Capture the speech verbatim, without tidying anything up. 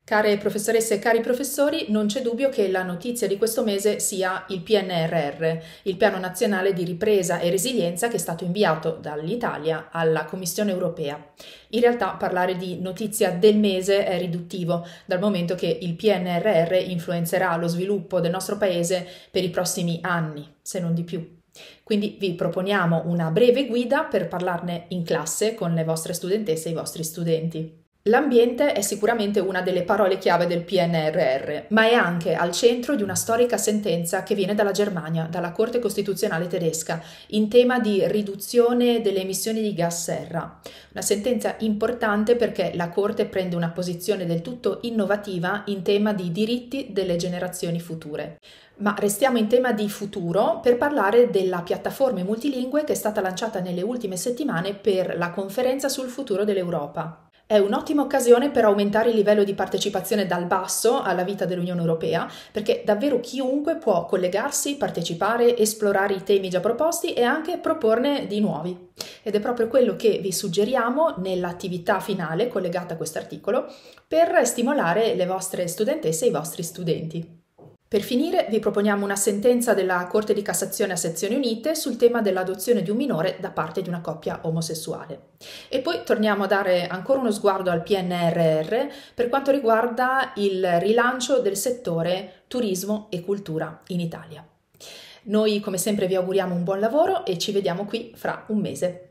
Care professoresse e cari professori, non c'è dubbio che la notizia di questo mese sia il P N R R, il Piano Nazionale di Ripresa e Resilienza che è stato inviato dall'Italia alla Commissione Europea. In realtà parlare di notizia del mese è riduttivo, dal momento che il P N R R influenzerà lo sviluppo del nostro paese per i prossimi anni, se non di più. Quindi vi proponiamo una breve guida per parlarne in classe con le vostre studentesse e i vostri studenti. L'ambiente è sicuramente una delle parole chiave del P N R R, ma è anche al centro di una storica sentenza che viene dalla Germania, dalla Corte Costituzionale tedesca, in tema di riduzione delle emissioni di gas serra. Una sentenza importante perché la Corte prende una posizione del tutto innovativa in tema di diritti delle generazioni future. Ma restiamo in tema di futuro per parlare della piattaforma multilingue che è stata lanciata nelle ultime settimane per la conferenza sul futuro dell'Europa. È un'ottima occasione per aumentare il livello di partecipazione dal basso alla vita dell'Unione Europea, perché davvero chiunque può collegarsi, partecipare, esplorare i temi già proposti e anche proporne di nuovi. Ed è proprio quello che vi suggeriamo nell'attività finale collegata a questo articolo per stimolare le vostre studentesse e i vostri studenti. Per finire vi proponiamo una sentenza della Corte di Cassazione a sezioni unite sul tema dell'adozione di un minore da parte di una coppia omosessuale. E poi torniamo a dare ancora uno sguardo al P N R R per quanto riguarda il rilancio del settore turismo e cultura in Italia. Noi come sempre vi auguriamo un buon lavoro e ci vediamo qui fra un mese.